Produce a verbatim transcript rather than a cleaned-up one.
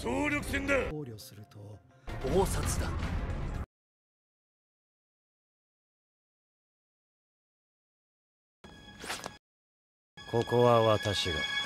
総力戦だ。 考慮すると暴殺だ。 ここは私が。